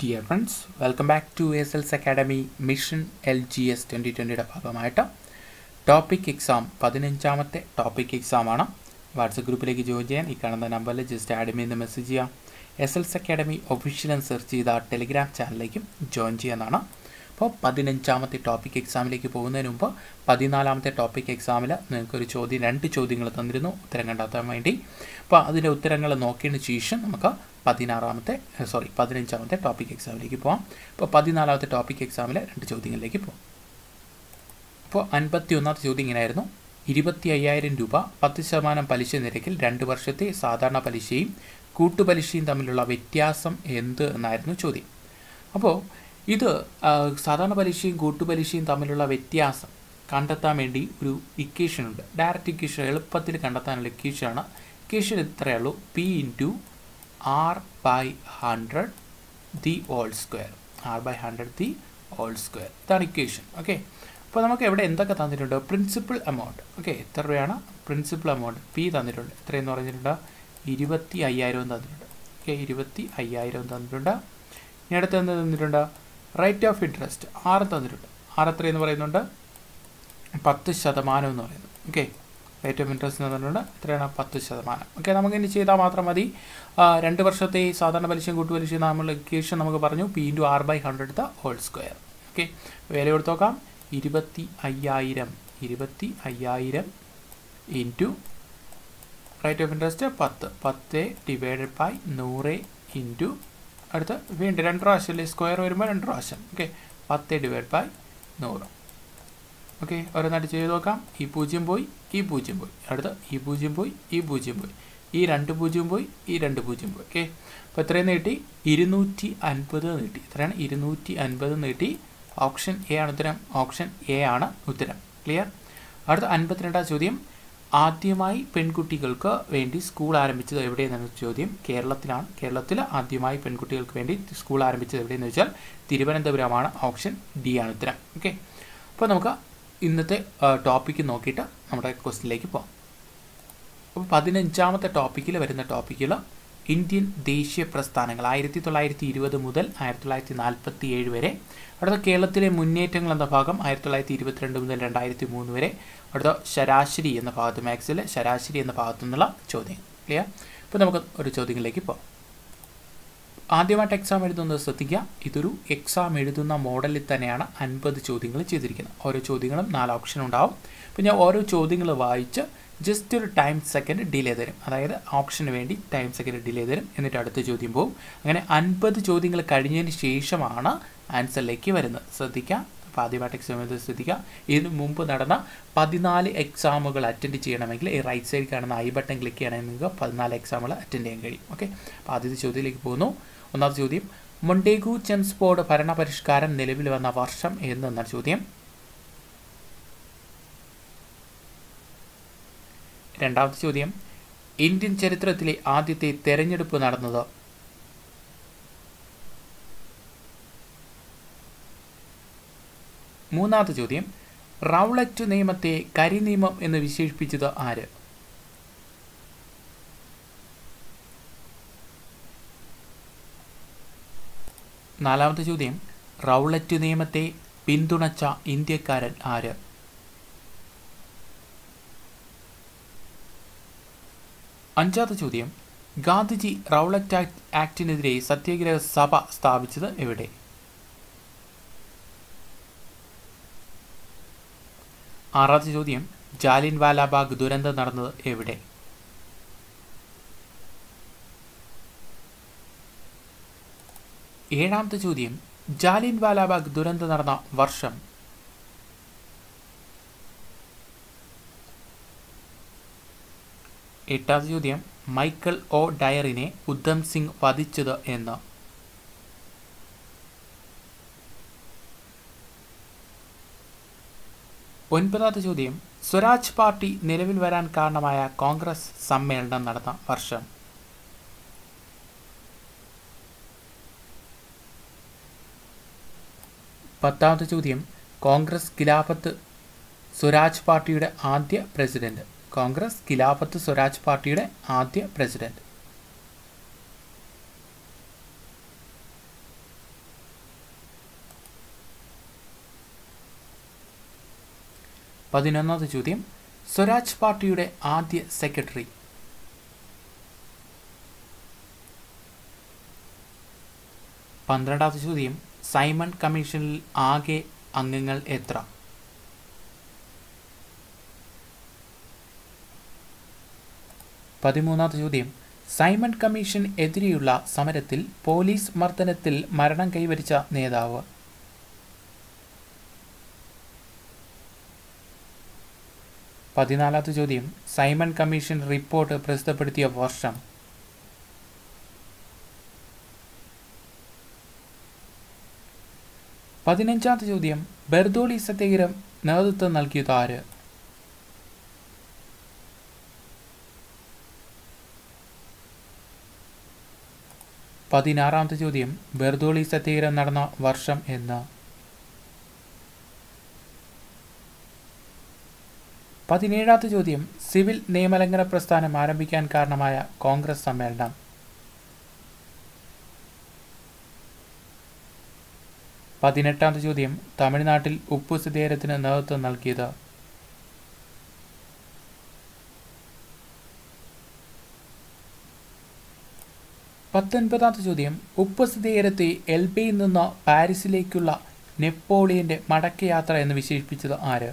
Dear friends, welcome back to ASL's Academy Mission LGS 2020 ഭാഗമായിട്ട് topic exam 15ാമത്തെ topic exam ആണ്. WhatsApp ഗ്രൂപ്പിലേക്ക് join ചെയ്യാൻ ഈ കാണുന്ന നമ്പറിൽ ജസ്റ്റ് ആഡ് ചെയ്യുന്ന മെസ്സേജ് ചെയ്യാം. SL's Academy ഒഫീഷ്യൽ എന്ന് സെർച്ച് ചെയ്ത ടെലിഗ്രാം ചാനലിലേക്കും ജോയിൻ ചെയ്യാനാണ്. അപ്പോൾ 15ാമത്തെ ടോപ്പിക് എക്സാമിലേക്ക് പോകുന്നതിന് മുമ്പ് 14ാമത്തെ ടോപ്പിക് എക്സാമിൽ നിങ്ങൾക്കൊരു രണ്ട് ചോദ്യങ്ങൾ തന്നിരുന്നു ഉത്തരം കണ്ടെത്താൻ വേണ്ടി. അപ്പോൾ അതിൻ്റെ ഉത്തരങ്ങൾ നോക്കിയതിന് ശേഷം നമുക്ക് 15ാമത്തെ ടോപ്പിക് എക്സാമിലേക്ക് പോകാം. ഇപ്പോൾ 14ാമത്തെ ടോപ്പിക് എക്സാമിലെ 2 ചോദ്യങ്ങളിലേക്ക് പോകാം. അപ്പോൾ 51ാമത്തെ ചോദ്യം ഇങ്ങനെയായിരുന്നു. 25,000 രൂപ 10% പലിശ നിരക്കിൽ 2 വർഷത്തെ സാധാരണ പലിശയും കൂട്ടുപലിശയും തമ്മിലുള്ള വ്യത്യാസം എന്ത് എന്നായിരുന്നു ചോദ്യം. അപ്പോൾ ഇത് സാധാരണ പലിശയും കൂട്ടുപലിശയും തമ്മിലുള്ള വ്യത്യാസം കണ്ടെത്താൻ വേണ്ടി ഒരു ഇക്വേഷൻ ഉണ്ട്. ഡയറക്റ്റ് ഇക്വേഷൻ എളുപ്പത്തിൽ കണ്ടെത്താനുള്ള ഇക്വേഷനാണ്. ഇക്വേഷൻ ഇത്രയേ ഉള്ളൂ: P × R/100 the whole square. R/100 the whole square. ഇതാണ് ഇക്വേഷൻ. ഓക്കെ, അപ്പോൾ നമുക്ക് എവിടെ എന്തൊക്കെ തന്നിട്ടുണ്ട്? Principal amount. ഓക്കെ, എത്ര രൂപയാണ് പ്രിൻസിപ്പൽ എമൗണ്ട്? P തന്നിട്ടുണ്ട്. എത്രയെന്ന് പറഞ്ഞിട്ടുണ്ട്? 25,000 തന്നിട്ടുണ്ട്. ഓക്കെ, 25,000 തന്നിട്ടുണ്ട്. ഇനി അടുത്ത് എന്ത് തന്നിട്ടുണ്ട്? റേറ്റ് ഓഫ് ഇൻട്രസ്റ്റ് R തന്നിട്ടുണ്ട്. R എത്രയെന്ന് പറയുന്നുണ്ട്? 10% എന്ന് പറയുന്നത്. ഓക്കെ, റേറ്റ് ഓഫ് ഇൻട്രസ്റ്റ് തന്നിട്ടുണ്ട്. എത്രയാണ്? 10%. ഓക്കെ, നമുക്കിനി ചെയ്താൽ മാത്രം മതി. 2 വർഷത്തെ സാധാരണ പലിശയും കൂട്ടുപലിശയും നമ്മൾ ഇക്വേഷൻ നമുക്ക് പറഞ്ഞു P × R/100 the whole square. Okay, വില കൊടുത്ത് നോക്കാം. 25,000 into rate of interest 10 divided by 100 into അടുത്ത് വീണ്ടും 2 പ്രാവശ്യം അല്ലേ, സ്ക്വയർ വരുമ്പോൾ 2 പ്രാവശ്യം. Okay, 10 divide by 100. ഓക്കെ, ഓരോന്നായിട്ട് ചെയ്ത് നോക്കാം. ഈ 0 പോയി, ഈ 0 പോയി, അടുത്ത് ഈ 0 പോയി, ഈ 0 പോയി, ഈ 2 0 പോയി, ഈ 2 0 പോയി. ഓക്കെ, അപ്പോൾ എത്രയും നീട്ടി? 250 നീട്ടി. എത്രയാണ്? 250 നീട്ടി. ഓപ്ഷൻ എ ആണ് ഉത്തരം. ഓപ്ഷൻ എ ആണ് ഉത്തരം. ക്ലിയർ? അടുത്ത 52ാം ചോദ്യം. ആദ്യമായി പെൺകുട്ടികൾക്ക് വേണ്ടി സ്കൂൾ ആരംഭിച്ചത് എവിടെയെന്നാണ് ചോദ്യം. കേരളത്തിലാണ്. കേരളത്തിൽ ആദ്യമായി പെൺകുട്ടികൾക്ക് വേണ്ടി സ്കൂൾ ആരംഭിച്ചത് എവിടെയെന്ന് വെച്ചാൽ തിരുവനന്തപുരമാണ്. ഓപ്ഷൻ ഡി ആണ് ഉത്തരം. ഓക്കെ, അപ്പോൾ നമുക്ക് ഇന്നത്തെ ടോപ്പിക്ക് നോക്കിയിട്ട് നമ്മുടെ ക്വസ്റ്റ്യനിലേക്ക് പോകാം. അപ്പോൾ 15ാമത്തെ ടോപ്പിക്കിൽ വരുന്ന ടോപ്പിക്കിൽ ഇന്ത്യൻ ദേശീയ പ്രസ്ഥാനങ്ങൾ 1920 മുതൽ 1947 വരെ. അടുത്ത കേരളത്തിലെ മുന്നേറ്റങ്ങൾ എന്ന ഭാഗം 1922 മുതൽ 2003 വരെ. അടുത്ത ശരാശരി എന്ന ഭാഗത്ത്, മാത്സിലെ ശരാശരി എന്ന ഭാഗത്തു നിന്നുള്ള ചോദ്യം. ക്ലിയർ? ഇപ്പോൾ നമുക്ക് ഒരു ചോദ്യങ്ങളിലേക്ക് പോകാം. ആദ്യമായിട്ട് എക്സാം എഴുതുന്നത് ശ്രദ്ധിക്കുക. ഇതൊരു എക്സാം എഴുതുന്ന മോഡലിൽ തന്നെയാണ് 50 ചോദ്യങ്ങൾ ചെയ്തിരിക്കുന്നത്. ഓരോ ചോദ്യങ്ങളും 4 ഓപ്ഷൻ ഉണ്ടാവും. അപ്പോൾ ഞാൻ ഓരോ ചോദ്യങ്ങൾ വായിച്ച് ജസ്റ്റ് ഒരു ടൈം സെക്കൻഡ് ഡിലേ തരും. അതായത് ഓപ്ഷന് വേണ്ടി ടൈം സെക്കൻഡ് ഡിലേ തരും. എന്നിട്ട് അടുത്ത ചോദ്യം പോകും. അങ്ങനെ 50 ചോദ്യങ്ങൾ കഴിഞ്ഞതിന് ശേഷമാണ് ആൻസറിലേക്ക് വരുന്നത്. ശ്രദ്ധിക്കുക. അപ്പോൾ ആദ്യമായിട്ട് എക്സാം എഴുതുന്നത് ശ്രദ്ധിക്കുക. ഇതിനു മുമ്പ് നടന്ന 14 എക്സാമുകൾ അറ്റൻഡ് ചെയ്യണമെങ്കിൽ ഈ റൈറ്റ് സൈഡിൽ കാണുന്ന ഐ ബട്ടൺ ക്ലിക്ക് ചെയ്യണമെങ്കിൽ നിങ്ങൾക്ക് 14 എക്സാമുകൾ അറ്റൻഡ് ചെയ്യാൻ കഴിയും. ഓക്കെ, അപ്പോൾ ആദ്യത്തെ ചോദ്യത്തിലേക്ക് പോകുന്നു. ഒന്നാമത്തെ ചോദ്യം. മൊണ്ടേഗു ചെംസ്ഫോർഡ് ഭരണപരിഷ്കാരം നിലവിൽ വന്ന വർഷം എന്നാണ് ചോദ്യം. രണ്ടാമത്തെ ചോദ്യം. ഇന്ത്യൻ ചരിത്രത്തിലെ ആദ്യത്തെ തെരഞ്ഞെടുപ്പ് നടന്നത്? മൂന്നാമത്തെ ചോദ്യം. റൗളറ്റ് നിയമത്തെ കരിനിയമം എന്ന് വിശേഷിപ്പിച്ചത് ആര്? നാലാമത്തെ ചോദ്യം. റൗളറ്റ് നിയമത്തെ പിന്തുണച്ച ഇന്ത്യക്കാരൻ ആര്? അഞ്ചാമത്തെ ചോദ്യം. ഗാന്ധിജി റൗളറ്റ് ആക്ടിനെതിരെ സത്യാഗ്രഹ സഭ സ്ഥാപിച്ചത് എവിടെ? ആറാമത്തെ ചോദ്യം. ജാലിയൻ വാലാബാഗ് ദുരന്തം നടന്നത് എവിടെ? ഏഴാമത്തെ ചോദ്യം. ജാലിയൻ വാലാബാഗ് ദുരന്തം നടന്ന വർഷം? എട്ടാമത്തെ ചോദ്യം. മൈക്കൽ ഒ ഡയറിനെ ഉദ്ധം സിംഗ് വധിച്ചത് എന്ന്? ഒൻപതാമത്തെ ചോദ്യം. സ്വരാജ് പാർട്ടി നിലവിൽ വരാൻ കാരണമായ കോൺഗ്രസ് സമ്മേളനം നടന്ന വർഷം? പത്താമത്തെ ചോദ്യം. കോൺഗ്രസ് ഖിലാഫത്ത് സ്വരാജ് പാർട്ടിയുടെ ആദ്യ പ്രസിഡന്റ്? കോൺഗ്രസ് ഖിലാഫത്ത് സ്വരാജ് പാർട്ടിയുടെ ആദ്യ പ്രസിഡന്റ്. 11ാമത്തെ ചോദ്യം സ്വരാജ് പാർട്ടിയുടെ ആദ്യ സെക്രട്ടറി. 12ാമത്തെ ചോദ്യം സൈമൺ കമ്മീഷനിൽ ആകെ അംഗങ്ങൾ എത്ര? 13ാമത്തെ ചോദ്യം സൈമൺ കമ്മീഷൻ എതിരെയുള്ള സമരത്തിൽ പോലീസ് മർദ്ദനത്തിൽ മരണം കൈവരിച്ച നേതാവ്. 14ാമത്തെ ചോദ്യം സൈമൺ കമ്മീഷൻ റിപ്പോർട്ട് പ്രസിദ്ധപ്പെടുത്തിയ വർഷം. 15ാമത്തെ ചോദ്യം ബർദോളി സത്യാഗ്രഹം നേതൃത്വം നൽകിയത് ആര്? 16ാമത്തെ ചോദ്യം ബർദോളി സത്യാഗ്രഹം നടന്ന വർഷം എന്ന്? 17ാമത്തെ ചോദ്യം സിവിൽ നിയമലംഘന പ്രസ്ഥാനം ആരംഭിക്കാൻ കാരണമായ കോൺഗ്രസ് സമ്മേളനം. 18ാമത്തെ ചോദ്യം തമിഴ്നാട്ടിൽ ഉപ്പു സത്യാഗ്രഹത്തിന് നേതൃത്വം നൽകിയത്? 19ാമത്തെ ചോദ്യം ഉപ്പു സത്യാഗ്രഹത്തെ എൽബയിൽ നിന്ന് പാരീസിലേക്കുള്ള നെപ്പോളിയന്റെ മടക്കയാത്ര എന്ന് വിശേഷിപ്പിച്ചത് ആര്?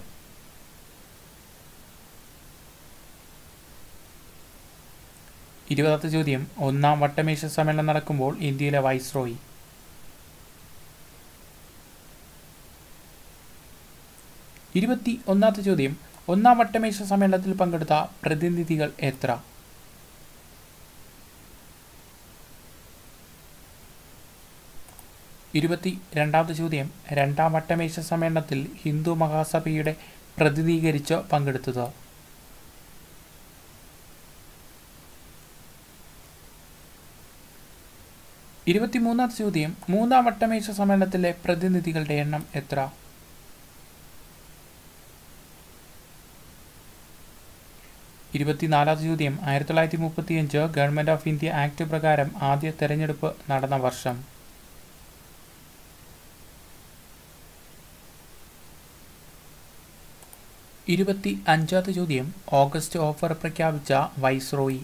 20ാമത്തെ ചോദ്യം ഒന്നാം വട്ടമേശ സമ്മേളനം നടക്കുമ്പോൾ ഇന്ത്യയിലെ വൈസ്രോയി. 21ാമത്തെ ചോദ്യം ഒന്നാം വട്ടമേശ സമ്മേളനത്തിൽ പങ്കെടുത്ത പ്രതിനിധികൾ എത്ര? 22ാമത്തെ ചോദ്യം രണ്ടാം വട്ടമേശ സമ്മേളനത്തിൽ ഹിന്ദു മഹാസഭയുടെ പ്രതിനിധീകരിച്ച് പങ്കെടുത്തത്? 23ാമത്തെ ചോദ്യം മൂന്നാം വട്ടമേശ സമ്മേളനത്തിലെ പ്രതിനിധികളുടെ എണ്ണം എത്ര? 24ാമത്തെ ചോദ്യം 1935 ഗവൺമെന്റ് ഓഫ് ഇന്ത്യ ആക്ട് പ്രകാരം ആദ്യ തെരഞ്ഞെടുപ്പ് നടന്ന വർഷം. 25ാമത്തെ ചോദ്യം ഓഗസ്റ്റ് ഓഫർ പ്രഖ്യാപിച്ച വൈസ്രോയി.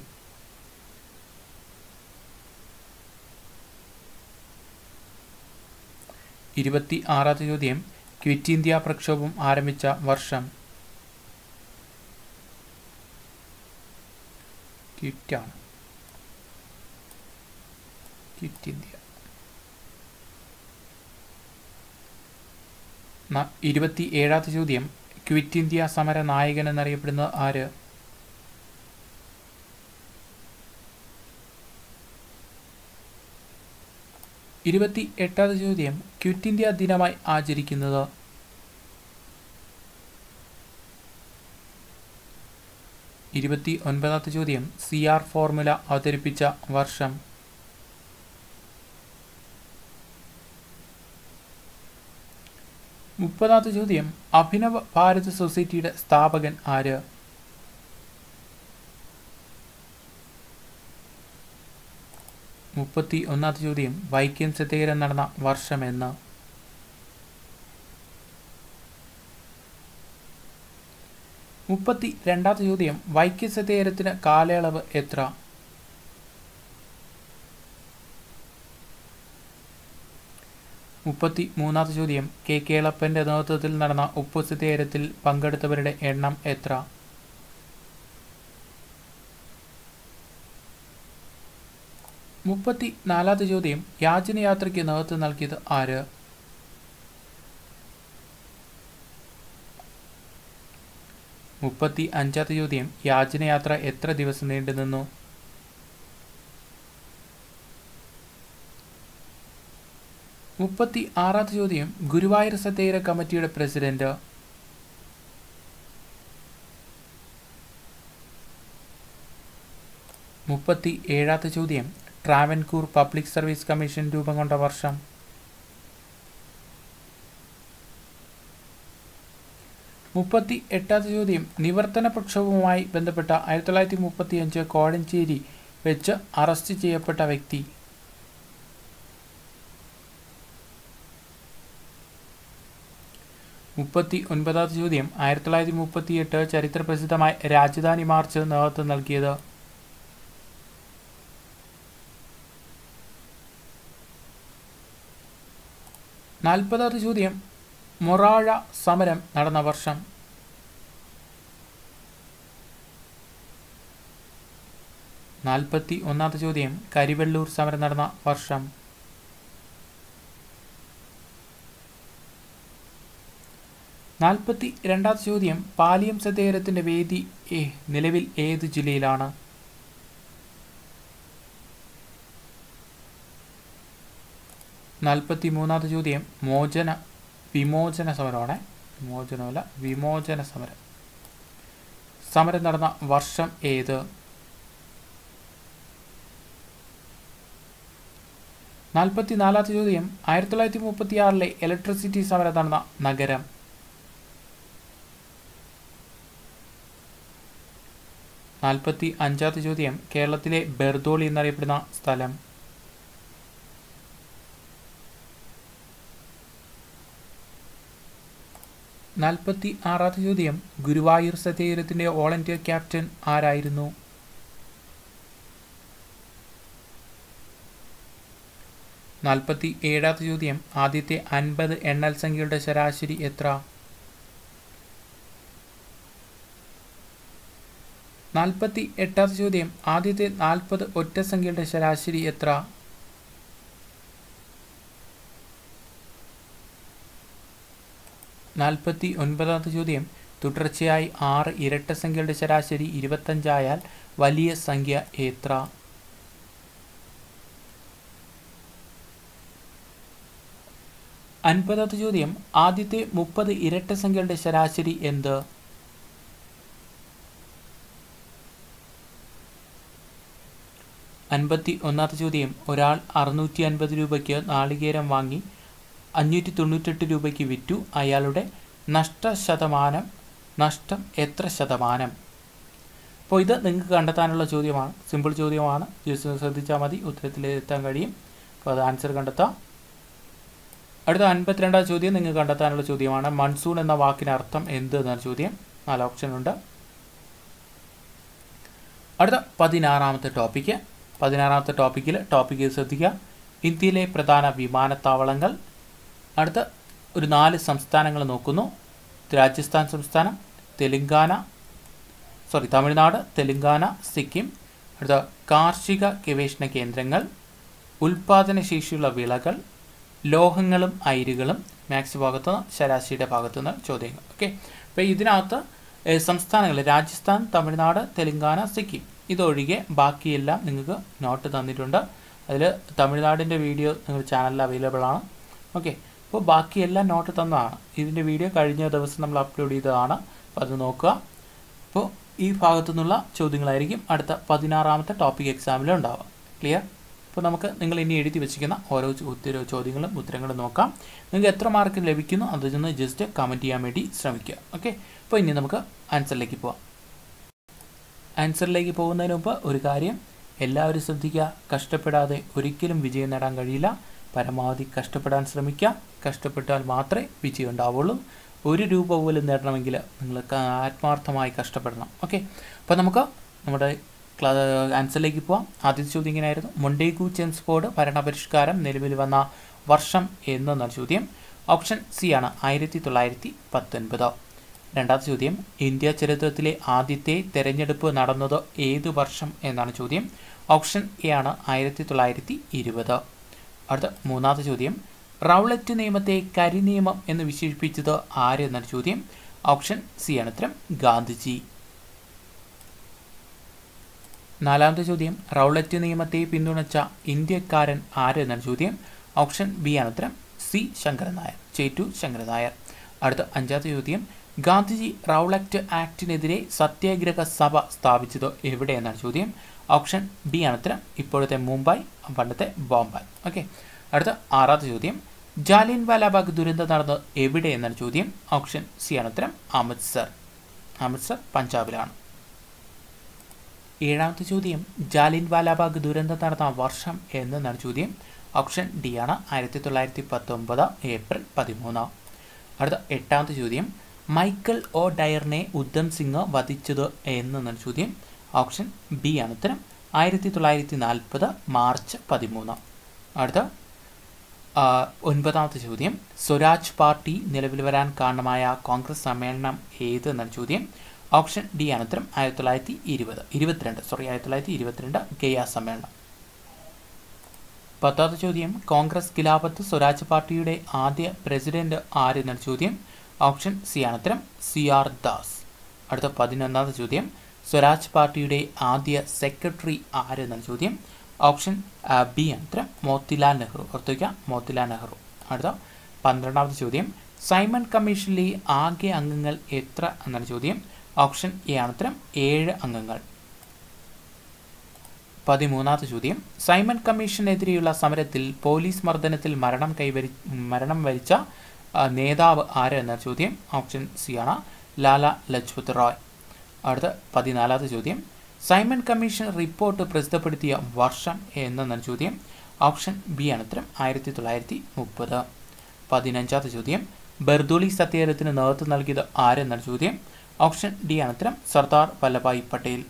26ാമത്തെ ചോദ്യം ക്വിറ്റ് ഇന്ത്യ പ്രക്ഷോഭം ആരംഭിച്ച വർഷം. Quit India. 27ാമത്തെ ചോദ്യം ക്വിറ്റ് ഇന്ത്യ സമര നായകൻ എന്നറിയപ്പെടുന്നത് ആര്? 28ാമത്തെ ചോദ്യം ക്വിറ്റ് ഇന്ത്യ ദിനമായി ആചരിക്കുന്നത്? 29ാമത്തെ ചോദ്യം CR ഫോർമുല അവതരിപ്പിച്ച വർഷം. 30ാമത്തെ ചോദ്യം അഭിനവ ഭാരത് സൊസൈറ്റിയുടെ സ്ഥാപകൻ ആര്? 31ാമത്തെ ചോദ്യം വൈക്കം സത്യാഗ്രഹം നടന്ന വർഷം എന്ന്? 32ാമത്തെ ചോദ്യം വൈക്കം സത്യാഗ്രഹത്തിന് കാലയളവ് എത്ര? 33ാമത്തെ ചോദ്യം കേളപ്പന്റെ നേതൃത്വത്തിൽ നടന്ന ഉപ്പു സത്യാഗ്രഹത്തിൽ പങ്കെടുത്തവരുടെ എണ്ണം എത്ര? 34ാമത്തെ ചോദ്യം യാചനയാത്രയ്ക്ക് നേതൃത്വം നൽകിയത് ആര്? 35ാമത്തെ ചോദ്യം യാചനയാത്ര എത്ര ദിവസം നീണ്ടുനിന്നു? 36ാമത്തെ ചോദ്യം ഗുരുവായൂർ സത്യാഗ്രഹ കമ്മിറ്റിയുടെ പ്രസിഡന്റ്? 37ാമത്തെ ചോദ്യം ട്രാവൻകൂർ പബ്ലിക് സർവീസ് കമ്മീഷൻ രൂപം കൊണ്ട വർഷം? 38ാമത്തെ ചോദ്യം നിവർത്തന പ്രക്ഷോഭവുമായി ബന്ധപ്പെട്ട 1935 കോഴഞ്ചേരി വെച്ച് അറസ്റ്റ് ചെയ്യപ്പെട്ട വ്യക്തി? 39ാമത്തെ ചോദ്യം 1938 ചരിത്രപ്രസിദ്ധമായ രാജധാനി മാർച്ച് നേതൃത്വം നൽകിയത്? നാൽപ്പതാമത്തെ ചോദ്യം മൊറാഴ സമരം നടന്ന വർഷം? 41ാമത്തെ ചോദ്യം കരിവെള്ളൂർ സമരം നടന്ന വർഷം? 42ാമത്തെ ചോദ്യം പാലിയം സത്യാഗ്രഹത്തിന്റെ വേദി നിലവിൽ ഏത് ജില്ലയിലാണ്? 43ാമത്തെ ചോദ്യം വിമോചന സമരമാണ്. വിമോചനമല്ല, വിമോചന സമരം. സമരം നടന്ന വർഷം ഏത്? 44ാമത്തെ ചോദ്യം 1936 ഇലക്ട്രിസിറ്റി സമരം നടന്ന നഗരം? 45ാമത്തെ ചോദ്യം കേരളത്തിലെ ബെർദോളി എന്നറിയപ്പെടുന്ന സ്ഥലം? 46ാമത്തെ ചോദ്യം ഗുരുവായൂർ സത്യാഗ്രഹത്തിന്റെ ഓൾ ഇന്ത്യ ക്യാപ്റ്റൻ ആരായിരുന്നു? 47ാമത്തെ ചോദ്യം ആദ്യത്തെ 50 എണ്ണൽ സംഖ്യകളുടെ ശരാശരി എത്ര? 48ാമത്തെ ചോദ്യം ആദ്യത്തെ 40 ഒറ്റ സംഖ്യകളുടെ ശരാശരി എത്ര? 49ാമത്തെ ചോദ്യം തുടർച്ചയായി 6 ഇരട്ട സംഖ്യകളുടെ ശരാശരി 25 ആയാൽ വലിയ സംഖ്യ എത്ര? 50ാമത്തെ ചോദ്യം ആദ്യത്തെ 30 ഇരട്ട സംഖ്യകളുടെ ശരാശരി എന്ത്? 51ാമത്തെ ചോദ്യം ഒരാൾ 650 രൂപയ്ക്ക് നാളികേരം വാങ്ങി 598 രൂപയ്ക്ക് വിറ്റു. അയാളുടെ നഷ്ടം എത്ര ശതമാനം? അപ്പോൾ ഇത് നിങ്ങൾക്ക് കണ്ടെത്താനുള്ള ചോദ്യമാണ്. സിമ്പിൾ ചോദ്യമാണ്. ജസ്റ്റ് ശ്രദ്ധിച്ചാൽ മതി, ഉത്തരത്തിലെത്താൻ കഴിയും. അപ്പോൾ അത് ആൻസർ കണ്ടെത്താം. അടുത്ത 52ാം ചോദ്യം നിങ്ങൾക്ക് കണ്ടെത്താനുള്ള ചോദ്യമാണ്. മൺസൂൺ എന്ന വാക്കിന് അർത്ഥം എന്ത് എന്നാണ് ചോദ്യം. 4 ഓപ്ഷൻ ഉണ്ട്. അടുത്ത 16ാമത്തെ ടോപ്പിക്ക്. 16ാമത്തെ ടോപ്പിക്ക് ശ്രദ്ധിക്കുക. ഇന്ത്യയിലെ പ്രധാന വിമാനത്താവളങ്ങൾ. അടുത്ത ഒരു 4 സംസ്ഥാനങ്ങൾ നോക്കുന്നു. രാജസ്ഥാൻ സംസ്ഥാനം, തമിഴ്നാട്, തെലുങ്കാന, സിക്കിം. അടുത്ത കാർഷിക ഗവേഷണ കേന്ദ്രങ്ങൾ, ഉൽപാദനശേഷിയുള്ള വിളകൾ, ലോഹങ്ങളും അയിരുകളും. മാത്സ് ഭാഗത്ത് നിന്ന് ശരാശരിയുടെ ഭാഗത്തു നിന്ന് ചോദ്യങ്ങൾ. ഓക്കെ, അപ്പോൾ ഇതിനകത്ത് സംസ്ഥാനങ്ങൾ രാജസ്ഥാൻ, തമിഴ്നാട്, തെലുങ്കാന, സിക്കിം ഇതൊഴികെ ബാക്കിയെല്ലാം നിങ്ങൾക്ക് നോട്ട് തന്നിട്ടുണ്ട്. അതിൽ തമിഴ്നാടിൻ്റെ വീഡിയോ നിങ്ങൾ ചാനലിൽ അവൈലബിൾ ആണ്. ഓക്കെ, അപ്പോൾ ബാക്കിയെല്ലാം നോട്ട് തന്നതാണ്. ഇതിൻ്റെ വീഡിയോ കഴിഞ്ഞ ദിവസം നമ്മൾ അപ്ലോഡ് ചെയ്തതാണ്. അപ്പോൾ അത് നോക്കുക. അപ്പോൾ ഈ ഭാഗത്തു നിന്നുള്ള ചോദ്യങ്ങളായിരിക്കും അടുത്ത 16ാമത്തെ ടോപ്പിക് എക്സാമിൽ ഉണ്ടാവുക. ക്ലിയർ? അപ്പോൾ നമുക്ക് നിങ്ങൾ ഇനി എഴുതി വെച്ചിരിക്കുന്ന ഓരോ ചോദ്യങ്ങളും ഉത്തരങ്ങളും നോക്കാം. നിങ്ങൾക്ക് എത്ര മാർക്ക് ലഭിക്കുന്നു അതൊന്ന് ജസ്റ്റ് കമൻറ്റ് ചെയ്യാൻ വേണ്ടി ശ്രമിക്കുക. ഓക്കെ, അപ്പോൾ ഇനി നമുക്ക് ആൻസറിലേക്ക് പോവാം. ആൻസറിലേക്ക് പോകുന്നതിന് മുമ്പ് ഒരു കാര്യം എല്ലാവരും ശ്രദ്ധിക്കുക. കഷ്ടപ്പെടാതെ ഒരിക്കലും വിജയം നേടാൻ കഴിയില്ല. പരമാവധി കഷ്ടപ്പെടാൻ ശ്രമിക്കുക. കഷ്ടപ്പെട്ടാൽ മാത്രമേ വിജയം ഉണ്ടാവുള്ളൂ. 1 രൂപ പോലും നേടണമെങ്കിൽ നിങ്ങൾ ആത്മാർത്ഥമായി കഷ്ടപ്പെടണം. ഓക്കെ, അപ്പോൾ നമുക്ക് നമ്മുടെ ആൻസറിലേക്ക് പോവാം. ആദ്യത്തെ ചോദ്യം ഇങ്ങനെയായിരുന്നു. മൊണ്ടേഗു ചെംസ് ബോർഡ് ഭരണപരിഷ്കാരം നിലവിൽ വന്ന വർഷം എന്നാണ് ചോദ്യം. ഓപ്ഷൻ സി ആണ് 1919. രണ്ടാമത്തെ ചോദ്യം ഇന്ത്യ ചരിത്രത്തിലെ ആദ്യത്തെ തെരഞ്ഞെടുപ്പ് നടന്നത് ഏത് വർഷം എന്നാണ് ചോദ്യം. ഓപ്ഷൻ എ ആണ് 1920. അടുത്ത 3ാമത്തെ ചോദ്യം റൗളറ്റ് നിയമത്തെ കരിനിയമം എന്ന് വിശേഷിപ്പിച്ചത് ആര് എന്നാണ് ചോദ്യം. ഓപ്ഷൻ സി ആണ് ഉത്തരം ഗാന്ധിജി. 4ാമത്തെ ചോദ്യം റൗളറ്റ് നിയമത്തെ പിന്തുണച്ച ഇന്ത്യക്കാരൻ ആര് എന്നാണ് ചോദ്യം. ഓപ്ഷൻ ബി ആണ് ഉത്തരം സി ശങ്കരൻ നായർ, ചേറ്റു ശങ്കരൻ നായർ. അടുത്ത 5ാമത്തെ ചോദ്യം ഗാന്ധിജി റൗളറ്റ് ആക്ടിനെതിരെ സത്യാഗ്രഹ സഭ സ്ഥാപിച്ചത് എവിടെ എന്നാണ് ചോദ്യം. ഓപ്ഷൻ ബി ആണ് ഉത്തരം ഇപ്പോഴത്തെ മുംബൈ, പണ്ടത്തെ ബോംബെ. ഓക്കെ, അടുത്ത 6ാമത്തെ ചോദ്യം ജാലിയൻ വാലാബാഗ് ദുരന്തം നടന്നത് എവിടെ എന്നാണ് ചോദ്യം. ഓപ്ഷൻ സി ആണ് ഉത്തരം അമൃത്സർ പഞ്ചാബിലാണ്. 7ാമത്തെ ചോദ്യം ജാലിയൻ വാലാബാഗ് ദുരന്തം നടന്ന വർഷം എന്നാണ് ചോദ്യം. ഓപ്ഷൻ ഡി ആണ് 1919 ഏപ്രിൽ 13. അടുത്ത 8ാമത്തെ ചോദ്യം, മൈക്കൽ ഒ ഡയറിനെ ഉദ്ധം സിംഗ് വധിച്ചത് എന്നാണ് ചോദ്യം. ഓപ്ഷൻ ബി ആണ് ഉത്തരം. 1940 മാർച്ച് 13. അടുത്ത 9ാമത്തെ ചോദ്യം, സ്വരാജ് പാർട്ടി നിലവിൽ വരാൻ കാരണമായ കോൺഗ്രസ് സമ്മേളനം ഏതെന്നാണ് ചോദ്യം. ഓപ്ഷൻ ഡി ആണ് ഉത്തരം. 1922 ഗയ സമ്മേളനം. 10ാമത്തെ ചോദ്യം, കോൺഗ്രസ് ഖിലാഫത്ത് സ്വരാജ് പാർട്ടിയുടെ ആദ്യ പ്രസിഡന്റ് ആരെന്നാണ് ചോദ്യം. ഓപ്ഷൻ സി ആണ് ഉത്തരം. CR ദാസ്. അടുത്ത 11ാമത്തെ ചോദ്യം, സ്വരാജ് പാർട്ടിയുടെ ആദ്യ സെക്രട്ടറി ആരെന്നാണ് ചോദ്യം. ഓപ്ഷൻ ബി ആണ് ഉത്തരം. മോത്തിലാൽ നെഹ്റു. ഓർത്തുവയ്ക്കുക, മോത്തിലാൽ നെഹ്റു. അടുത്ത 12ാമത്തെ ചോദ്യം, സൈമൺ കമ്മീഷനിലെ ആകെ അംഗങ്ങൾ എത്ര എന്നാണ് ചോദ്യം. ഓപ്ഷൻ എ ആണ് ഉത്തരം. 7 അംഗങ്ങൾ. 13ാമത്തെ ചോദ്യം, സൈമൺ കമ്മീഷനെതിരെയുള്ള സമരത്തിൽ പോലീസ് മർദ്ദനത്തിൽ മരണം വരിച്ച നേതാവ് ആര് എന്നാണ് ചോദ്യം. ഓപ്ഷൻ സി ആണ്. ലാല ലജ്പത് റായ്. അടുത്ത 14ാമത്തെ ചോദ്യം, സൈമൺ കമ്മീഷൻ റിപ്പോർട്ട് പ്രസിദ്ധപ്പെടുത്തിയ വർഷം എന്നാണ് ചോദ്യം. ഓപ്ഷൻ ബി ആണ് ഉത്തരം. 1930. 15ാമത്തെ ചോദ്യം, ബർദോളി സത്യാഗ്രഹത്തിന് നേതൃത്വം നൽകിയത് ആരെന്നാണ് ചോദ്യം. ഓപ്ഷൻ ഡി ആണ് ഉത്തരം. സർദാർ വല്ലഭായ് പട്ടേൽ.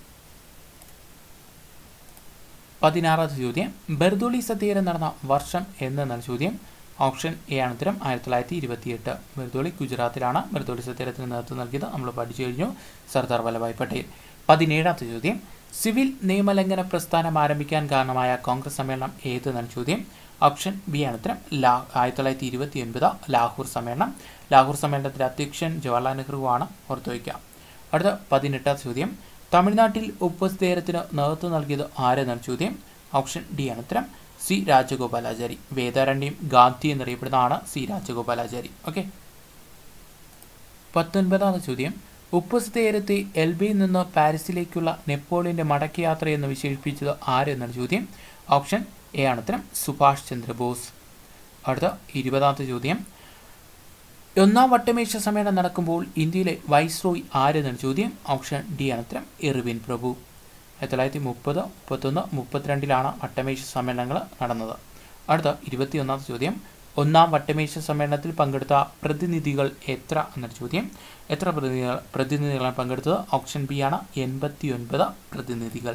16ാമത്തെ ചോദ്യം, ബർദോളി സത്യാഗ്രഹം നടന്ന വർഷം എന്നാണ് ചോദ്യം. ഓപ്ഷൻ എ ആണ് ഉത്തരം. 1928. ബർദോളി ഗുജറാത്തിലാണ്. ബർദോളി സത്യാഗ്രഹത്തിന് നേതൃത്വം നൽകിയത് നമ്മൾ പഠിച്ചു കഴിഞ്ഞു. സർദാർ വല്ലഭായ് പട്ടേൽ. 17ാമത്തെ ചോദ്യം, സിവിൽ നിയമലംഘന പ്രസ്ഥാനം ആരംഭിക്കാൻ കാരണമായ കോൺഗ്രസ് സമ്മേളനം ഏതെന്നാണ് ചോദ്യം. ഓപ്ഷൻ ബി ആണ് ഉത്തരം. 1929 ലാഹോർ സമ്മേളനം. ലാഹോർ സമ്മേളനത്തിലെ അധ്യക്ഷൻ ജവഹർലാൽ നെഹ്റുവാണ്. ഓർത്തുവയ്ക്കുക. അടുത്ത 18ാമത്തെ ചോദ്യം, തമിഴ്നാട്ടിൽ ഉപ്പ് സത്യാഗ്രഹത്തിന് നേതൃത്വം നൽകിയത് ആരെന്നാണ് ചോദ്യം. ഓപ്ഷൻ ഡി ആണ് ഉത്തരം. സി രാജഗോപാലാചാരി. വേദാരണ്യം ഗാന്ധി എന്നറിയപ്പെടുന്നതാണ് സി രാജഗോപാലാചാരി. ഓക്കെ. 19ാമത്തെ ചോദ്യം, ഉപ്പ് സത്യാഗ്രഹത്തെ എൽബയിൽ നിന്ന് പാരീസിലേക്കുള്ള നെപ്പോളിയന്റെ മടക്കയാത്ര എന്ന് വിശേഷിപ്പിച്ചത് ആരെന്നാണ് ചോദ്യം. ഓപ്ഷൻ എ ആണ് ഉത്തരം. സുഭാഷ് ചന്ദ്രബോസ്. അടുത്ത 20ാമത്തെ ചോദ്യം, 1ാം വട്ടമേശ സമ്മേളനം നടക്കുമ്പോൾ ഇന്ത്യയിലെ വൈസ്രോയ് ആരെന്നാണ് ചോദ്യം. ഓപ്ഷൻ ഡി ആണ് ഉത്തരം. ഇർവിൻ പ്രഭു. 1930, 31, 32 വട്ടമേശ സമ്മേളനങ്ങൾ നടന്നത്. അടുത്ത 21ാമത്തെ ചോദ്യം, 1ാം വട്ടമേശ സമ്മേളനത്തിൽ പങ്കെടുത്ത പ്രതിനിധികൾ എത്ര എന്നാണ് ചോദ്യം. എത്ര പ്രതിനിധികളാണ് പങ്കെടുത്തത്. ഓപ്ഷൻ ബി ആണ്. 89 പ്രതിനിധികൾ.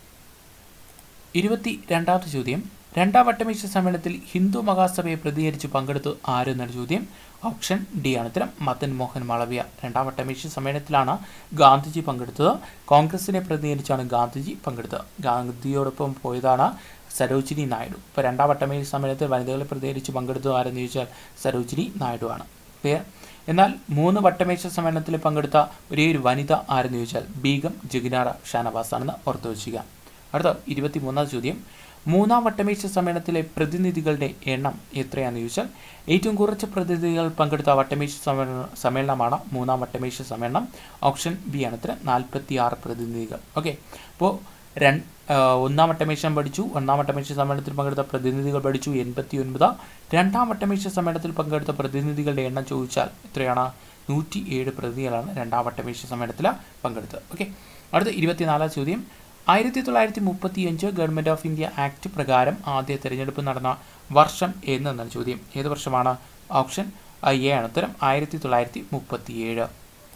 22ാമത്തെ ചോദ്യം, 2ാം വട്ടമേശ സമ്മേളനത്തിൽ ഹിന്ദു മഹാസഭയെ പ്രതിനിധീകരിച്ച് പങ്കെടുത്തത് ആരെന്നാണ് ചോദ്യം. ഓപ്ഷൻ ഡി ആണ് ഉത്തരം. മദൻ മോഹൻ മാളവ്യ. 2ാം വട്ടമേശ സമ്മേളനത്തിലാണ് ഗാന്ധിജി പങ്കെടുത്തത്. കോൺഗ്രസിനെ പ്രതിനിധീകരിച്ചാണ് ഗാന്ധിജി പങ്കെടുത്തത്. ഗാന്ധിജിയോടൊപ്പം പോയതാണ് സരോജിനി നായിഡു. ഇപ്പോൾ 2ാം വട്ടമേശ സമ്മേളനത്തിൽ വനിതകളെ പ്രതിനിധീകരിച്ച് പങ്കെടുത്തത് ആരെന്ന് ചോദിച്ചാൽ സരോജിനി നായിഡു ആണ്. ക്ലിയർ. എന്നാൽ 3 വട്ടമേശ സമ്മേളനത്തിൽ പങ്കെടുത്ത ഒരേ ഒരു വനിത ആരെന്ന് ചോദിച്ചാൽ ബീഗം ജഗിനാറ ഷാനവാസ് ആണെന്ന് ഓർത്തു വയ്ക്കുക. അടുത്ത 23ാമത്തെ ചോദ്യം, 3ാം വട്ടമേശ സമ്മേളനത്തിലെ പ്രതിനിധികളുടെ എണ്ണം എത്രയാണെന്ന് ചോദിച്ചാൽ ഏറ്റവും കുറച്ച് പ്രതിനിധികൾ പങ്കെടുത്ത വട്ടമേശ സമ്മേളനമാണ് 3ാം വട്ടമേശ സമ്മേളനം. ഓപ്ഷൻ ബി ആണ് ഉത്തരം. 46 പ്രതിനിധികൾ. ഓക്കെ. അപ്പോൾ 1ാം വട്ടമേശം പഠിച്ചു. 1ാം വട്ടമേശ സമ്മേളനത്തിൽ പങ്കെടുത്ത പ്രതിനിധികൾ പഠിച്ചു 89. 2ാം വട്ടമേശ സമ്മേളനത്തിൽ പങ്കെടുത്ത പ്രതിനിധികളുടെ എണ്ണം ചോദിച്ചാൽ എത്രയാണ്. 107 പ്രതിനിധികളാണ് 2ാം വട്ടമേശ സമ്മേളനത്തിൽ പങ്കെടുത്തത്. ഓക്കെ. അടുത്ത 24ാം ചോദ്യം, 1935 ഗവൺമെൻറ് ഓഫ് ഇന്ത്യ ആക്ട് പ്രകാരം ആദ്യ തെരഞ്ഞെടുപ്പ് നടന്ന വർഷം എന്നാണ് ചോദ്യം. ഏത് വർഷമാണ്. ഓപ്ഷൻ എ ആണ് ഉത്തരം. 1937.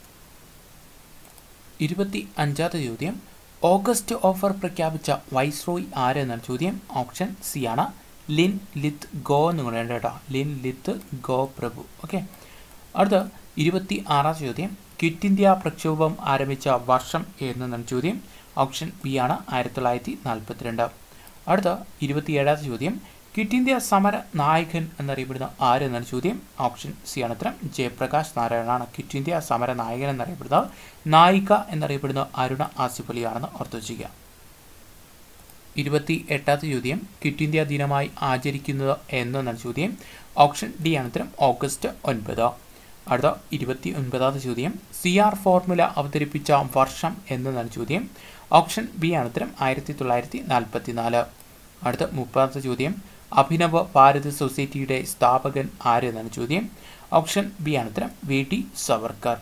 25ാമത്തെ ചോദ്യം, ഓഗസ്റ്റ് ഓഫർ പ്രഖ്യാപിച്ച വൈസ്രോയ് ആരെന്നാണ് ചോദ്യം. ഓപ്ഷൻ സി ആണ്. ലിൻ ലിത്ത് ഗോ എന്ന് കൊണ്ടുണ്ട് കേട്ടോ. ലിൻ ലിത്ത് ഗോ പ്രഭു. ഓക്കെ. അടുത്ത 26ാം ചോദ്യം, ക്വിറ്റ് ഇന്ത്യ പ്രക്ഷോഭം ആരംഭിച്ച വർഷം എന്നാണ് ചോദ്യം. ഓപ്ഷൻ ബി ആണ്. 1942. അടുത്ത 27ാമത്തെ ചോദ്യം, ക്വിറ്റ് ഇന്ത്യ സമര നായകൻ എന്നറിയപ്പെടുന്ന ആരെന്നാണ് ചോദ്യം. ഓപ്ഷൻ സി ആണ് ഉത്തരം. ജയപ്രകാശ് നാരായണനാണ് ക്വിറ്റ് ഇന്ത്യ സമര നായകൻ എന്നറിയപ്പെടുന്നത്. നായിക എന്നറിയപ്പെടുന്ന അരുണ ആസിഫ് അലിയാണെന്ന് ഓർത്തു വയ്ക്കുക. 28ാമത്തെ ചോദ്യം, ക്വിറ്റ് ഇന്ത്യ ദിനമായി ആചരിക്കുന്നത് എന്നാണ് ചോദ്യം. ഓപ്ഷൻ ഡി ആണ് ഉത്തരം. ഓഗസ്റ്റ് 9. അടുത്ത 29ാമത്തെ ചോദ്യം, CR ഫോർമുല അവതരിപ്പിച്ച വർഷം എന്നാണ് ചോദ്യം. ഓപ്ഷൻ ബി ആണ് ഉത്തരം. 1944. അടുത്ത 30ാമത്തെ ചോദ്യം, അഭിനവ ഭാരത് സൊസൈറ്റിയുടെ സ്ഥാപകൻ ആരെന്നാണ് ചോദ്യം. ഓപ്ഷൻ ബി ആണ് ഉത്തരം. VD സവർക്കർ.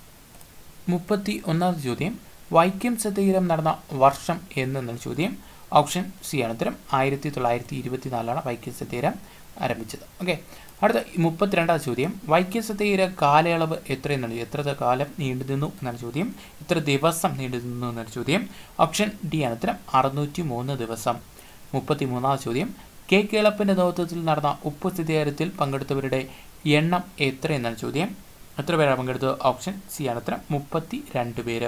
31ാമത്തെ ചോദ്യം, വൈക്കം സത്യാഗ്രഹം നടന്ന വർഷം എന്നാണ് ചോദ്യം. ഓപ്ഷൻ സി ആണ് ഉത്തരം. 1924 വൈക്കം സത്യാഗ്രഹം ആരംഭിച്ചത്. ഓക്കെ, അടുത്ത 32ാം ചോദ്യം. വൈക്കം സത്യാഗ്രഹ കാലയളവ് എത്രയെന്നാണ്? എത്ര കാലം നീണ്ടു നിന്നു എന്നാണ് ചോദ്യം. എത്ര ദിവസം നീണ്ടു നിന്നു എന്നാണ് ചോദ്യം. ഓപ്ഷൻ ഡി ആണ് ഉത്തരം. 603 ദിവസം. 33ാം ചോദ്യം. കെ കേളപ്പന്റെ നേതൃത്വത്തിൽ നടന്ന ഉപ്പ് സത്യാഗ്രഹത്തിൽ പങ്കെടുത്തവരുടെ എണ്ണം എത്രയെന്നാണ് ചോദ്യം. എത്ര പേരാണ് പങ്കെടുത്തത്? ഓപ്ഷൻ സി ആണ് ഉത്തരം. 32 പേര്.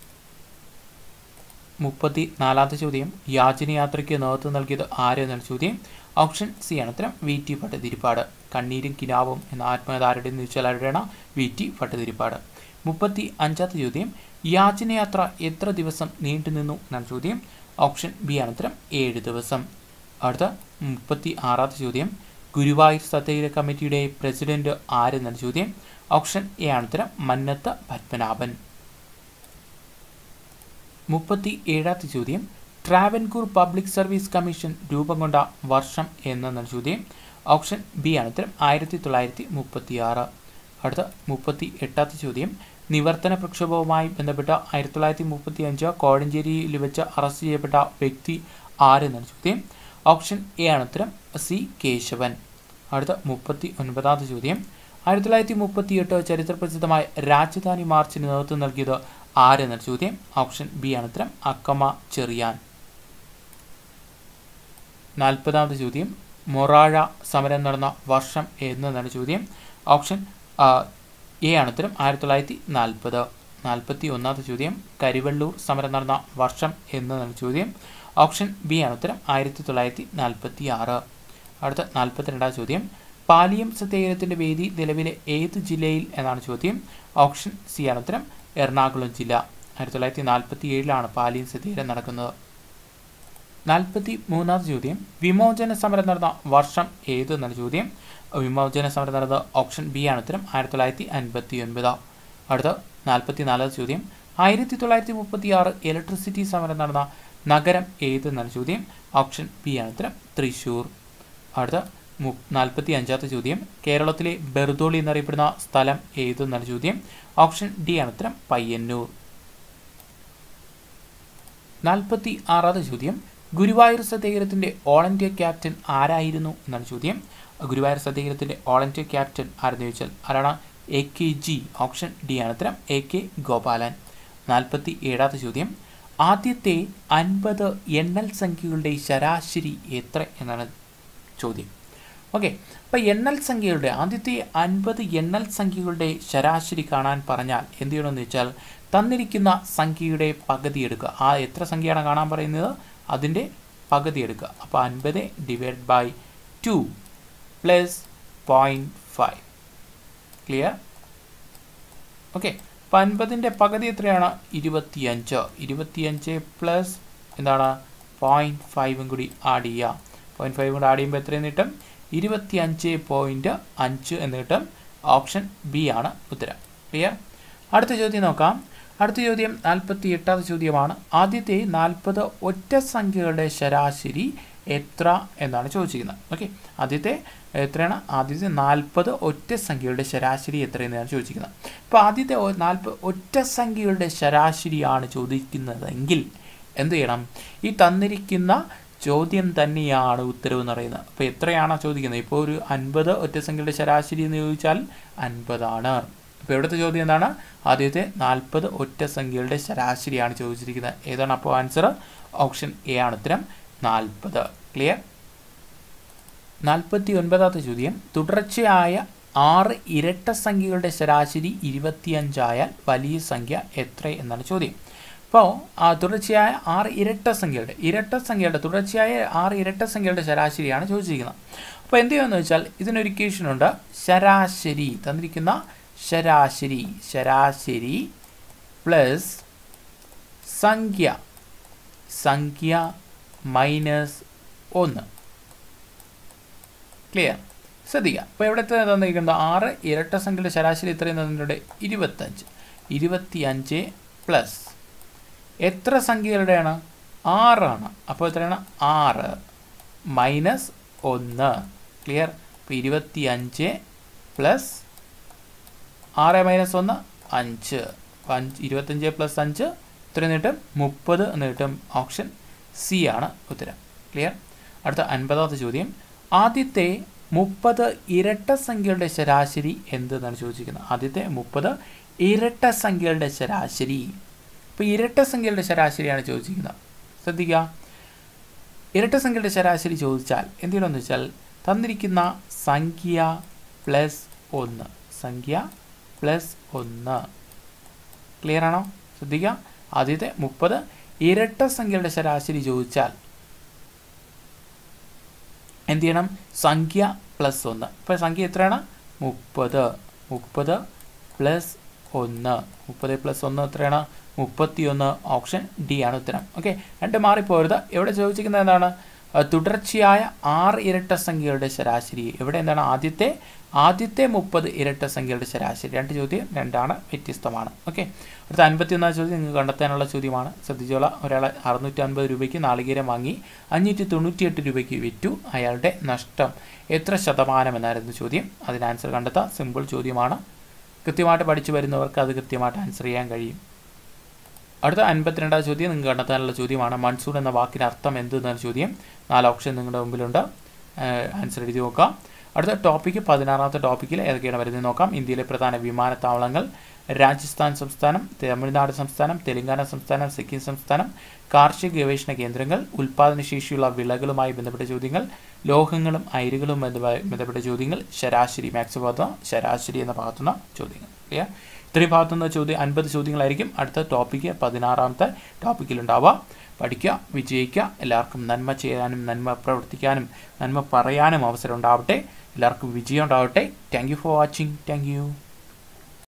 34ാമത്തെ ചോദ്യം. യാചനയാത്രയ്ക്ക് നേതൃത്വം നൽകിയത് ആര് എന്നാണ് ചോദ്യം. ഓപ്ഷൻ സി ആണ് ഉത്തരം. VT ഭട്ടതിരിപ്പാട്. കണ്ണീരും കിനാവും എന്ന ആത്മകഥാരുടെ എന്ന് ചോദിച്ചാൽ ആരുടെയാണ്? VT ഭട്ടതിരിപ്പാട്. 35ാമത്തെ ചോദ്യം. യാചനയാത്ര എത്ര ദിവസം നീണ്ടു നിന്നു എന്നാണ് ചോദ്യം. ഓപ്ഷൻ ബി ആണ് ഉത്തരം. 7 ദിവസം. അടുത്ത 36ാമത്തെ ചോദ്യം. ഗുരുവായൂർ സത്യാഗ്രഹ കമ്മിറ്റിയുടെ പ്രസിഡന്റ് ആരെന്നാണ് ചോദ്യം. ഓപ്ഷൻ എ ആണ് ഉത്തരം. മന്നത്ത് പത്മനാഭൻ. 37ാമത്തെ ചോദ്യം. ട്രാവൻകൂർ പബ്ലിക് സർവീസ് കമ്മീഷൻ രൂപം കൊണ്ട വർഷം എന്നാണ് ചോദ്യം. ഓപ്ഷൻ ബി ആണ് ഉത്തരം. 1936. അടുത്ത 38ാമത്തെ ചോദ്യം. നിവർത്തന പ്രക്ഷോഭവുമായി ബന്ധപ്പെട്ട 1935 കോഴഞ്ചേരിയിൽ വെച്ച് അറസ്റ്റ് ചെയ്യപ്പെട്ട വ്യക്തി ആരെന്നാണ് ചോദ്യം. ഓപ്ഷൻ എ ആണ് ഉത്തരം. സി കേശവൻ. അടുത്ത 39ാമത്തെ ചോദ്യം. 1938 ചരിത്രപ്രസിദ്ധമായ രാജധാനി മാർച്ചിന് നേതൃത്വം നൽകിയത് ആരെന്നാണ് ചോദ്യം. ഓപ്ഷൻ ബി ആണ് ഉത്തരം. അക്കമ്മ ചെറിയാൻ. 40ാമത്തെ ചോദ്യം. മൊറാഴ സമരം നടന്ന വർഷം എന്നതാണ് ചോദ്യം. ഓപ്ഷൻ എ ആണ് ഉത്തരം. 1940. 41ാമത്തെ ചോദ്യം. കരിവള്ളൂർ സമരം നടന്ന വർഷം എന്നതാണ് ചോദ്യം. ഓപ്ഷൻ ബി ആണ് ഉത്തരം. 1946. അടുത്ത 42ാം ചോദ്യം. പാലിയം സത്യാഗ്രഹത്തിന്റെ വേദി നിലവിലെ ഏത് ജില്ലയിൽ എന്നാണ് ചോദ്യം. ഓപ്ഷൻ സി ആണ് ഉത്തരം. എറണാകുളം ജില്ല. 1947 പാലിയം സത്യാഗ്രഹം നടക്കുന്നത്. 43ാമത്തെ ചോദ്യം. വിമോചന സമരം നടന്ന വർഷം ഏത് എന്നാണ് ചോദ്യം. വിമോചന സമരം നടന്നത് ഓപ്ഷൻ ബി ആണ് ഉത്തരം. 1959. അടുത്ത 44ാമത്തെ ചോദ്യം. 1936 ഇലക്ട്രിസിറ്റി സമരം നടന്ന നഗരം ഏതെന്നാണ് ചോദ്യം. ഓപ്ഷൻ ബി ആണ് ഉത്തരം. തൃശ്ശൂർ. അടുത്ത 45ാമത്തെ ചോദ്യം. കേരളത്തിലെ ബെർദോളി എന്നറിയപ്പെടുന്ന സ്ഥലം ഏതെന്നാണ് ചോദ്യം. ഓപ്ഷൻ ഡി ആണ് ഉത്തരം. പയ്യന്നൂർ. 46ാമത്തെ ചോദ്യം. ഗുരുവായൂർ സത്യാഗ്രഹത്തിന്റെ ഓൾ ഇന്ത്യ ക്യാപ്റ്റൻ ആരായിരുന്നു എന്നാണ് ചോദ്യം. ഗുരുവായൂർ സത്യാഗ്രഹത്തിന്റെ ഓൾ ഇന്ത്യ ക്യാപ്റ്റൻ ആരെന്ന് ചോദിച്ചാൽ ആരാണ്? AKG. ഓപ്ഷൻ ഡി ആണ് ഉത്തരം. AK ഗോപാലൻ. 47ാമത്തെ ചോദ്യം. ആദ്യത്തെ 50 എണ്ണൽ സംഖ്യകളുടെ ശരാശരി എത്ര എന്നാണ് ചോദ്യം. ഓക്കെ, അപ്പോൾ എണ്ണൽ സംഖ്യകളുടെ ആദ്യത്തെ 50 എണ്ണൽ സംഖ്യകളുടെ ശരാശരി കാണാൻ പറഞ്ഞാൽ എന്ത് ചെയ്യണമെന്ന് വെച്ചാൽ തന്നിരിക്കുന്ന സംഖ്യയുടെ പകുതി എടുക്കുക. ആ എത്ര സംഖ്യയാണ് കാണാൻ പറയുന്നത് അതിൻ്റെ പകുതി എടുക്കുക. അപ്പോൾ 50 divide by 2 plus 0.5. Clear? Okay, അപ്പോൾ 50ൻ്റെ പകുതി എത്രയാണ്? 25. 25 പ്ലസ് എന്താണ് 0.5 കൂടി ആഡ് ചെയ്യുക. 0.5 കൂടി ആഡ് ചെയ്യുമ്പോൾ എത്രയെന്ന് കിട്ടും? 25.5 എന്ന് കിട്ടും. ഓപ്ഷൻ ബി ആണ് ഉത്തരം. ക്ലിയർ? അടുത്ത ചോദ്യം നോക്കാം. അടുത്ത ചോദ്യം 48ാമത്തെ ചോദ്യമാണ്. ആദ്യത്തെ 40 ഒറ്റ സംഖ്യകളുടെ ശരാശരി എത്ര എന്നാണ് ചോദിച്ചിരിക്കുന്നത്. ഓക്കെ, ആദ്യത്തെ എത്രയാണ്? ആദ്യത്തെ 40 ഒറ്റ സംഖ്യകളുടെ ശരാശരി എത്രയെന്നാണ് ചോദിച്ചിരിക്കുന്നത്. അപ്പോൾ ആദ്യത്തെ 40 ഒറ്റ സംഖ്യകളുടെ ശരാശരിയാണ് ചോദിക്കുന്നതെങ്കിൽ എന്ത് ചെയ്യണം? ഈ തന്നിരിക്കുന്ന ചോദ്യം തന്നെയാണ് ഉത്തരവ് എന്ന് പറയുന്നത്. അപ്പോൾ എത്രയാണ് ചോദിക്കുന്നത്? ഇപ്പോൾ ഒരു 50 ഒറ്റ സംഖ്യയുടെ ശരാശരി എന്ന് ചോദിച്ചാൽ 50 ആണ്. അപ്പോൾ ഇവിടുത്തെ ചോദ്യം എന്താണ്? ആദ്യത്തെ 40 ഒറ്റ സംഖ്യകളുടെ ശരാശരിയാണ് ചോദിച്ചിരിക്കുന്നത്. ഏതാണ് അപ്പോൾ ആൻസർ? ഓപ്ഷൻ എ ആണ് ഉത്തരം. 40. ക്ലിയർ? 49ാമത്തെ ചോദ്യം. തുടർച്ചയായ 6 ഇരട്ട സംഖ്യകളുടെ ശരാശരി 25 ആയാൽ വലിയ സംഖ്യ എത്ര എന്നാണ് ചോദ്യം. അപ്പോൾ തുടർച്ചയായ 6 ഇരട്ട സംഖ്യകളുടെ തുടർച്ചയായ 6 ഇരട്ട സംഖ്യകളുടെ ശരാശരിയാണ് ചോദിച്ചിരിക്കുന്നത്. അപ്പോൾ എന്ത് ചെയ്യുമെന്ന് വെച്ചാൽ ഇതിനൊരു ഇക്വേഷനുണ്ട്. ശരാശരി തന്നിരിക്കുന്ന ശരാശരി പ്ലസ് സംഖ്യ മൈനസ് 1. ക്ലിയർ? ശ്രദ്ധിക്കുക. അപ്പോൾ ഇവിടെ തന്നിരിക്കുന്നത് 6 ഇരട്ട സംഖ്യയുടെ ശരാശരി എത്രയും തന്നിട്ടുണ്ട്? 25 പ്ലസ് എത്ര സംഖ്യകളുടെയാണ്? 6 ആണ്. അപ്പോൾ എത്രയാണ്? 6 മൈനസ് 1. ക്ലിയർ? അപ്പോൾ 25 പ്ലസ് 6 മൈനസ് 1 5. 25 പ്ലസ് 5 എത്ര കിട്ടും? 30 എന്ന് കിട്ടും. ഓപ്ഷൻ സി ആണ് ഉത്തരം. ക്ലിയർ? അടുത്ത 50ാമത്തെ ചോദ്യം, ആദ്യത്തെ 30 ഇരട്ട സംഖ്യകളുടെ ശരാശരി എന്തെന്നാണ് ചോദിച്ചിരിക്കുന്നത്. ആദ്യത്തെ 30 ഇരട്ട സംഖ്യകളുടെ ശരാശരി. ഇപ്പോൾ ഇരട്ട സംഖ്യകളുടെ ശരാശരിയാണ് ചോദിച്ചിരിക്കുന്നത്. ശ്രദ്ധിക്കുക, ഇരട്ട സംഖ്യയുടെ ശരാശരി ചോദിച്ചാൽ എന്ത് ചെയ്യണമെന്ന് വെച്ചാൽ തന്നിരിക്കുന്ന സംഖ്യ പ്ലസ് 1, സംഖ്യ പ്ലസ് 1. ക്ലിയർ ആണോ? ശ്രദ്ധിക്കുക, ആദ്യത്തെ 30 ഇരട്ട സംഖ്യയുടെ ശരാശരി ചോദിച്ചാൽ എന്ത് ചെയ്യണം? സംഖ്യ പ്ലസ് 1. ഇപ്പോൾ സംഖ്യ എത്രയാണ്? 30. 30 പ്ലസ് 1. 30 പ്ലസ് 1 എത്രയാണ്? 31. ഓപ്ഷൻ ഡി ആണ് ഉത്തരം. ഓക്കെ, രണ്ട് മാറിപ്പോരുത്. എവിടെ ചോദിച്ചിരിക്കുന്നത് എന്താണ്? തുടർച്ചയായ 6 ഇരട്ട സംഖ്യകളുടെ ശരാശരി. ഇവിടെ എന്താണ്? ആദ്യത്തെ 30 ഇരട്ട സംഖ്യകളുടെ ശരാശരി. രണ്ട് ചോദ്യം രണ്ടാണ്, വ്യത്യസ്തമാണ്. ഓക്കെ, അടുത്ത 51ാം ചോദ്യം നിങ്ങൾക്ക് കണ്ടെത്താനുള്ള ചോദ്യമാണ്. ശ്രദ്ധിച്ചോളാം. ഒരാൾ 650 രൂപയ്ക്ക് നാളികേരം വാങ്ങി 598 രൂപയ്ക്ക് വിറ്റു. അയാളുടെ നഷ്ടം എത്ര ശതമാനം എന്നായിരുന്നു ചോദ്യം. അതിന് ആൻസർ കണ്ടെത്താം. സിമ്പിൾ ചോദ്യമാണ്. കൃത്യമായിട്ട് പഠിച്ചു വരുന്നവർക്ക് അത് കൃത്യമായിട്ട് ആൻസർ ചെയ്യാൻ കഴിയും. അടുത്ത 52ാം ചോദ്യം നിങ്ങൾക്ക് കണ്ടെത്താനുള്ള ചോദ്യമാണ്. മൺസൂൺ എന്ന വാക്കിന് അർത്ഥം എന്തെന്നാണ് ചോദ്യം. 4 ഓപ്ഷൻ നിങ്ങളുടെ മുമ്പിലുണ്ട്. ആൻസർ എഴുതി നോക്കാം. അടുത്ത ടോപ്പിക്ക് 16ാമത്തെ ടോപ്പിക്കിൽ ഏതൊക്കെയാണ് വരുന്നത് നോക്കാം. ഇന്ത്യയിലെ പ്രധാന വിമാനത്താവളങ്ങൾ: രാജസ്ഥാൻ സംസ്ഥാനം, തമിഴ്നാട് സംസ്ഥാനം, തെലങ്കാന സംസ്ഥാനം, സിക്കിം സംസ്ഥാനം. കാർഷിക ഗവേഷണ കേന്ദ്രങ്ങൾ, ഉൽപ്പാദനശേഷിയുള്ള വിളകളുമായി ബന്ധപ്പെട്ട ചോദ്യങ്ങൾ, ലോഹങ്ങളും അയിരുകളും ബന്ധപ്പെട്ട ചോദ്യങ്ങൾ, ശരാശരി, മാത്സ് ഭാഗത്തുനിന്ന് ശരാശരി എന്ന ഭാഗത്തുനിന്ന് ചോദ്യങ്ങൾ. ക്ലിയർ? ഇത്രയും ഭാഗത്തുനിന്ന് ചോദ്യം 50 ചോദ്യങ്ങളായിരിക്കും അടുത്ത ടോപ്പിക്ക് 16ാമത്തെ ടോപ്പിക്കിലുണ്ടാവുക. പഠിക്കുക, വിജയിക്കുക. എല്ലാവർക്കും നന്മ ചെയ്യാനും നന്മ പ്രവർത്തിക്കാനും നന്മ പറയാനും അവസരം ഉണ്ടാവട്ടെ. എല്ലാവർക്കും വിജയം ഉണ്ടാവട്ടെ. Thank you for watching. Thank U.